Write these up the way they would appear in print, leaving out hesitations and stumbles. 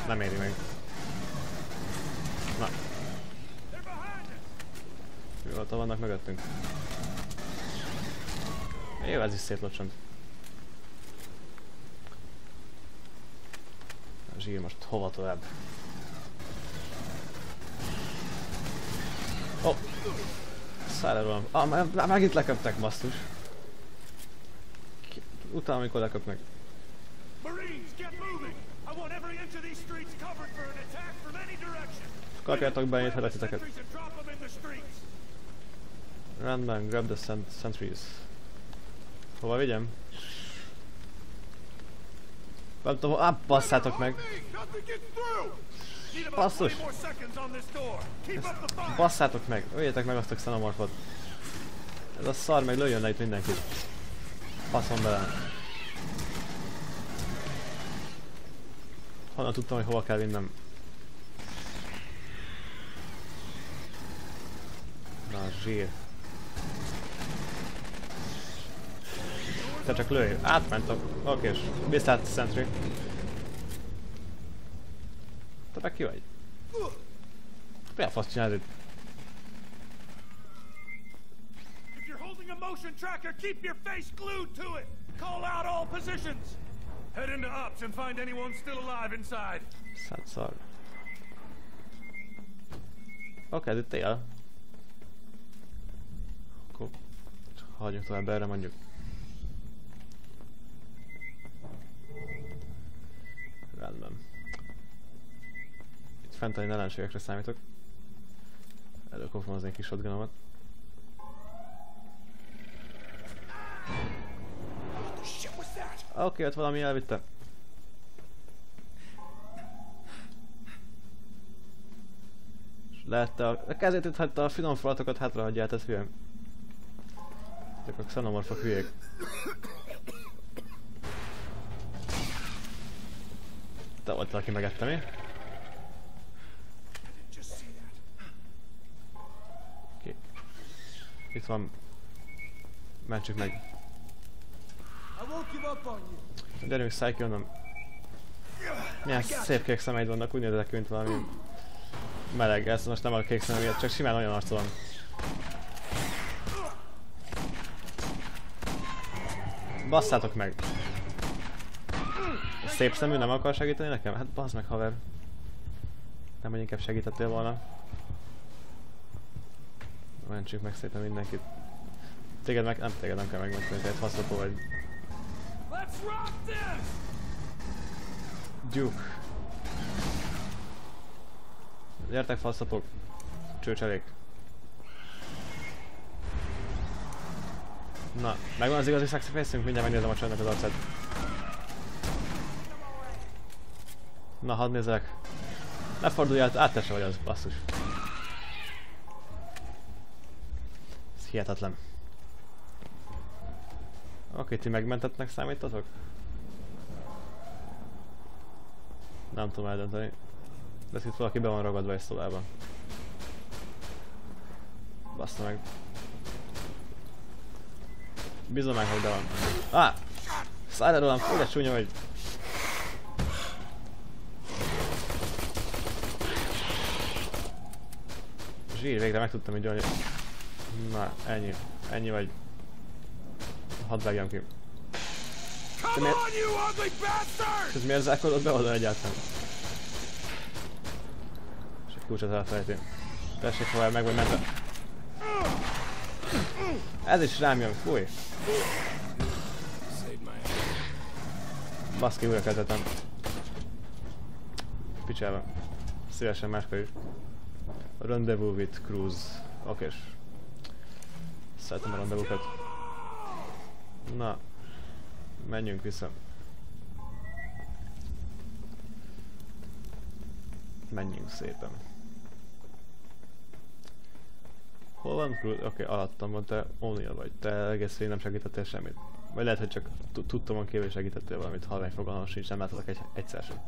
nem éri meg. Na. Jó, ott vannak mögöttünk. Jó, ez is szétlocsont. A zsír most hova tovább? Oh! Szállj rólam. Ah, megint leköptek, basszus. Utána, amikor leköpnek. Kapjátok be, én titeket. Rendben, grab the sentries. Hova vigyem? Nem tudom, basszátok meg! Basszus! Basszátok meg! Öljétek meg azt a xenomorfot! Ez a szar meg lőjön le itt mindenkit! Passzom bele! Honnan tudtam, hogy hova kell vinnem? Na, zsír! Te csak lőj! Átmentek! Oké, és visszát Sentry. Te meg ki vagy? Mi a fasz csinálod itt? Motion tracker, keep your face glued to it. Call out all positions. Head into ops and find anyone still alive inside. Szad szar. Oké, ez itt él. Akkor hagyjuk tovább erre mondjuk. Rendben. Itt fent egy ellenségekre számítok. Előkapom az én kis shotgunomat. Oké, ott valami elvitte. És lehette a kezét itt hagyta, a finom falatokat hátrahagyját, ez hülye. Ezek a xenomorfok hülyék. Te volt, aki megette mi? Oké. Itt van. Mentsük meg. Gyerünk, szállj onnan. Milyen szép kék szemeid vannak, úgy nézek, mint valami meleg. Ez most nem a kék szemem miatt, csak simán olyan arcolom. Basszátok meg! Szép szemű nem akar segíteni nekem? Hát bassz meg, haver. Nem, hogy inkább segítettél volna. Mentsük meg szépen mindenkit. Téged meg, nem téged nem kell megmenteni, te egy faszlopó vagy. Duke. Gyertek faszlopok. Csőcselék. Na, megvan az igazi sexy face-ünk? Mindjárt megnézem a csajnak az arcát. Na, hadd nézzek. Ne fordulj át, te se vagy az, basszus. Ez hihetetlen. Oké, ti megmentettnek számítatok? Nem tudom eldönteni. De itt valaki be van ragadva egy szobában. Bassza meg. Bízom meg, hogy be van. Szállj le rólam, fúj, de csúnya vagy. Zsír, végre meg tudtam így jönni. Na, ennyi. Ennyi vagy. Hadd vágjam ki. Ez miért zárkodott be oda egyáltalán? És egy kulcsot elfelejti. Tessék tovább, meg vagy mentve. Ez is rám jön, fúj! Baszki, újra kezdetem. Picsába. Szívesen máskor is. Rendezvous with Cruz. Okés. Szeretem a rendezvúkat. Na. Menjünk vissza. Menjünk szépen. Hol van Cruz? Oké, alattam van, te O'Neill vagy. Te egész végig nem segítettél semmit. Vagy lehet, hogy csak tudtam, hogy kívül segítettél valamit, halvány fogalmam sincs, nem láthatok egyszer sem.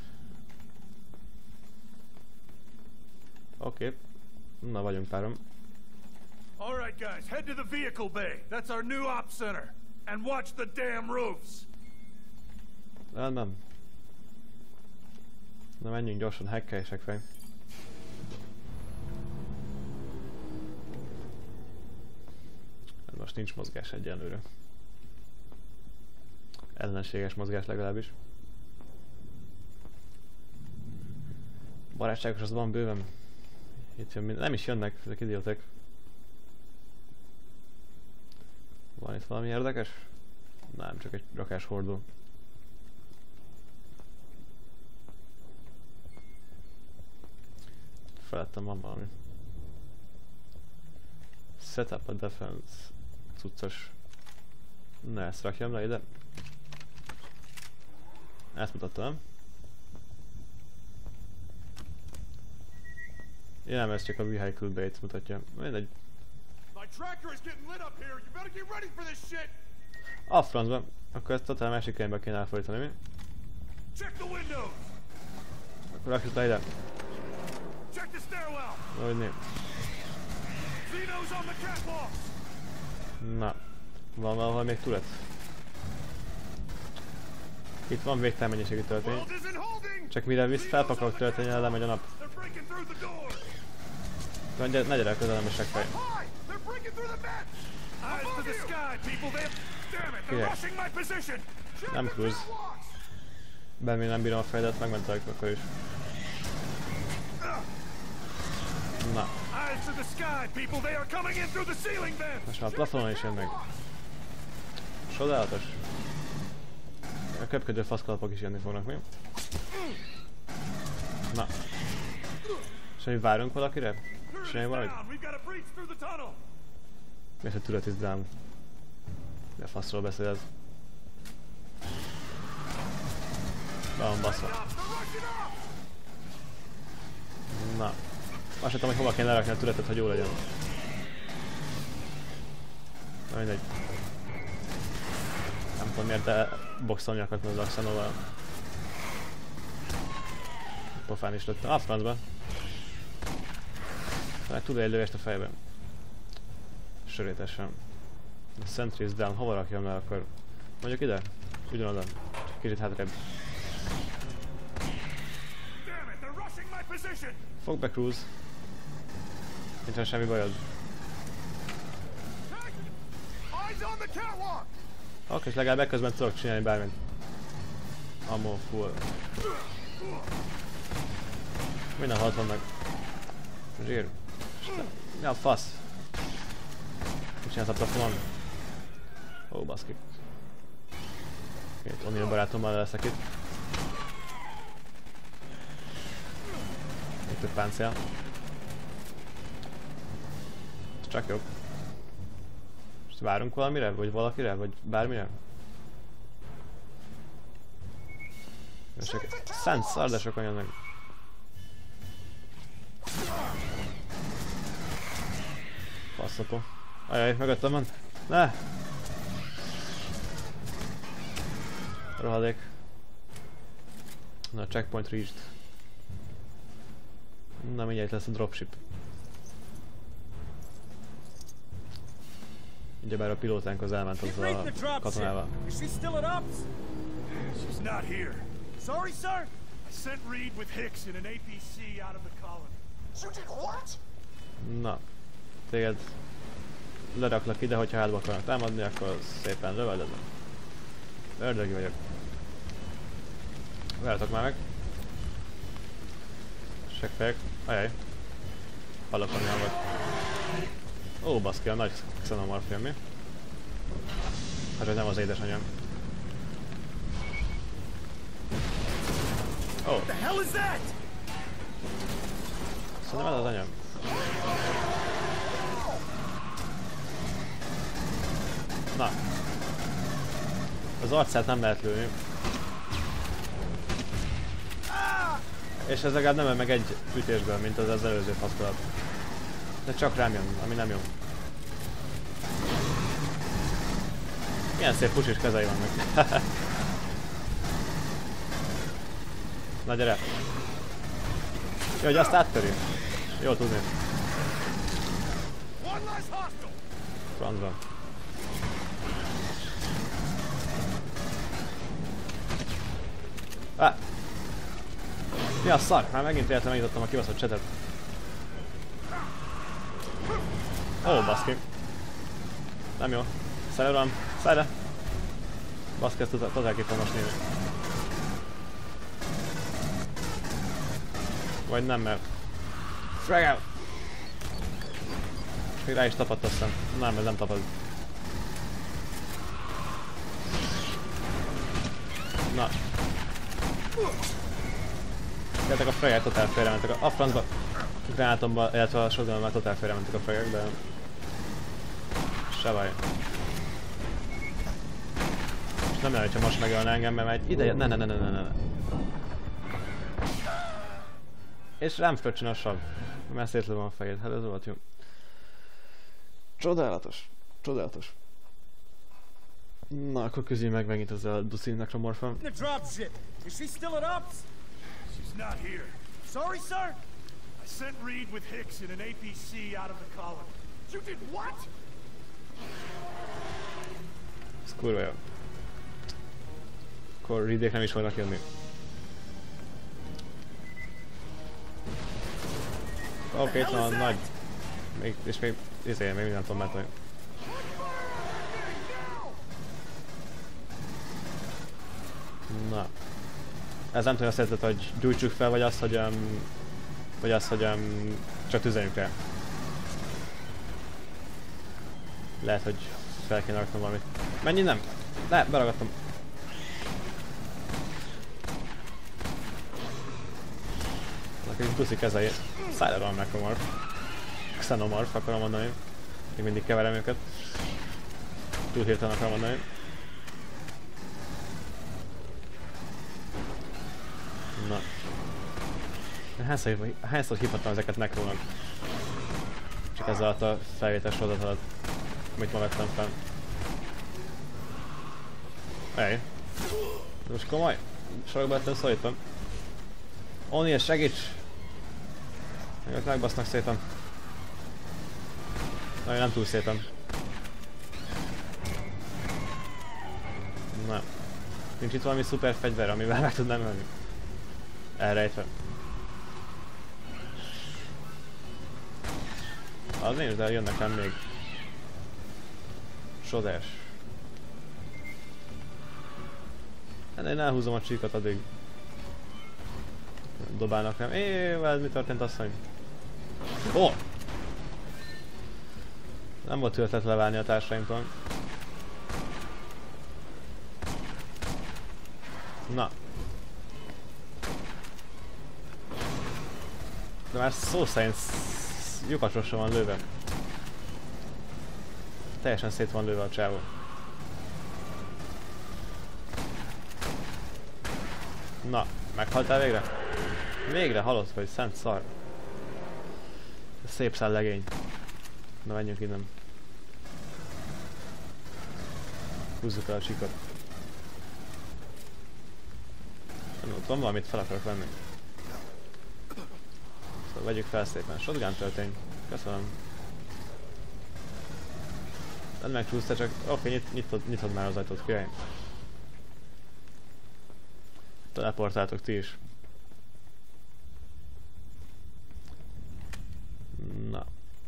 Oké. Na, vagyunk párom. Alright guys, head to the vehicle bay. That's our new ops center. And watch the damn roofs. Rendben. Na menjünk gyorsan, hackelések fel. Most nincs mozgás egyenlőre. Ellenséges mozgás legalábbis. Barátságos az van bőven. Itt jön nem is jönnek ezek idiótek. Van itt valami érdekes? Nem, csak egy rakás hordó. Felettem van valami. Setup a defense cuccos. Na, ezt rakjam le ide. Ezt mutatta, nem? Nem, ez csak a vehicle bait mutatja. Mindegy. A francba. Akkor ezt totál másik irányba kéne elfordítani, mi? Akkor rakjuk le ide. Hogy nem. Na. Van valahol még turret? Itt van végtelen mennyiségű töltény. Csak mire visz felpakolok töltényen, lemegy a nap. Ne gyere közelem a seggfej. Nem cruise. Bár még nem bírom a fejedet, megmentek akkor is. Na. Most már a plafonon is jön meg. Csodálatos. A köpködő faszkalapok is jönni fognak, mi? Na. És hogy várunk valakire? Csinálj valamit? Miért a turret is down? De faszról beszélsz. Be van baszva. Na. Azt sem tudom, hogy hova kéne lerakni a turretet, hogy jó legyen. Na mindegy. Nem tudom miért, de boxolni akart az Axanoval. Pofán is lőttem. Ah, francba. Talán túl egy lövést a fejben. Sörétesen. A sentries down. Hova rakjam le akkor? Mondjuk ide? Ugyanoda. Csak kicsit hátrébb. Fogd be, Cruise. Nincsen semmi bajod. Oké, és legalább ekközben tudok csinálni bármit. Ammo full. Minden halt vannak. Zsír. Mi a fasz? Mit csinálsz a plafonon? Ó, baszki. Két O'Neill barátommal leszek itt. Itt több páncél. Csak jobb. Most várunk valamire? Vagy valakire? Vagy bármire? Szent szar, de sokan jönnek. Faszapó. Ajaj, mögöttem van. Ne! Rohadék. Na, checkpoint reached. Na, mindjárt lesz a dropship. Ugyebár a pilótánk az elment azzal a katonával. She's not here. Sorry, sir. I sent Reed with Hicks in an APC out of the colony. You did what? Na, téged leraklak ide, hogyha hátba akarnak támadni, akkor szépen löveldezem. Ördögi vagyok. Várjatok már meg. Seggfejek. Ajaj. Hallok valami hangot. Ó, baszki, a nagy Xenomorph jön, mi? Hát ez nem az édesanyám. Ó. Oh. Szerintem ez az anyám. Na. Az arcát nem lehet lőni. És ez legalább nem öl meg egy ütésből, mint az előző faszkalat. De csak rám jön, ami nem jó. Milyen szép pusis kezei vannak. Na gyere! Jó, hogy azt áttöri. Jól tudni. Francban. Ah! Mi a szar? Már megint véletlenül megnyitottam a kibaszott csetet. Ó, baszki. Nem jó. Szállj uram! Szállj le! Baszki, ezt totál ki fogom most nézni. Vagy nem, mert... Frag out! És még rá is tapadt aztán. Nem, ez nem tapad. Na. Jöttek a fragák, totál félrementek a francba. A gránátomba, illetve a shotgunommal totál félrementek a fragák, de... Se baj. És nem lenne, hogyha most megölne engem, mert egy ideje... Ne. És rám fröccsen a sav. Mert szétlövöm a fejét, hát ez volt jó. Csodálatos. Csodálatos. Na, akkor közül meg megint az a Ducin Necromorpha. The dropship. Is she still at Ops? She's not here. Sorry, sir. I sent Reed with Hicks in an APC out of the colony. You did what? Ez kurva jó. Akkor Reedék nem is fognak jönni. Oké, itt van a nagy... És még mindent tudom megtenni. Na. Ez nem tudom azt jelenti, hogy gyújtsuk fel, vagy azt, hogy csak tüzeljünk el. Lehet, hogy fel kéne raknom valamit. Mennyi nem? Ne, beragadtam. Akkor egy duszi kezei. Szállj Necromorph. Xenomorph akarom mondani. Még mindig keverem őket. Túl hirtelen akarom mondani. Na. Hányszor hívhattam ezeket Necrónak? Csak ez alatt a felvétel sorozat alatt, amit ma vettem fel. Ej. Most komoly? Sorokba lettem szólítva. Oni, segíts! Meg megbasznak szépen. Nagyon nem túl szépen. Na. Nincs itt valami szuper fegyver, amivel meg tudnám ölni? Elrejtve. Az nincs, de jönnek rám még. Sodás. Én elhúzom a csíkot, addig dobálnak rám. Mi történt, asszony? Ó! Nem volt ötlet leválni a társaimtól. Na. De már szó szerint lyukasosra van lőve. Teljesen szét van lőve a csávó. Na, meghaltál végre? Végre halott vagy, szent szar. Szép szál legény. Na, menjünk innen. Húzzuk el a csíkot. Ott van valamit, fel akarok venni. Szóval vegyük fel szépen. Shotgun töltény. Köszönöm. Nem megcsúszta, csak oké, nyitod már az ajtót, király. Teleportáltok ti is. Na.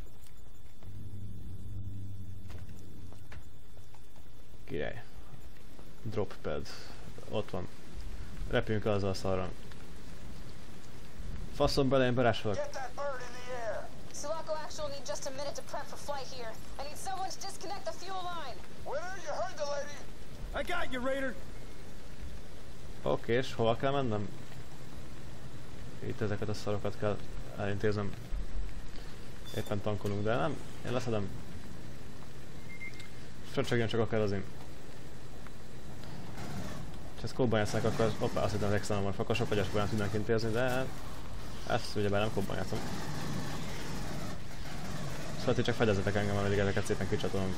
Király. Drop pad. Ott van. Repüljünk el azzal a szarral. Faszom bele, én berásolok. Sulaco actual need just a minute to prep for flight here. I need someone to disconnect the fuel line. Winner, you heard the lady. I got you, Raider. Oké, és hova kell mennem? Itt ezeket a szarokat kell elintéznem. Éppen tankolunk, de nem. Én leszedem. Fröccsögjön csak akár az én. És ezt kobbanyásznak, akkor hoppá, azt hittem az Xenomorph, akkor sok agyas próbálom tudnánk intézni, de ezt ugyebár nem kobbanyászom. Szóval ti csak fedezzetek engem, ameddig ezeket szépen kicsatolom.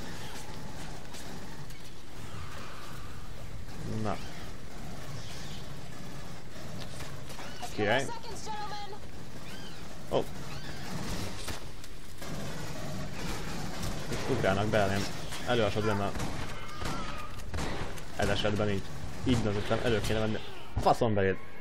Na. Király. Ó. Itt ugrálnak belém. Előasod lenne. Ez esetben így. Így döntöttem, elő kéne menni. Faszom beléd.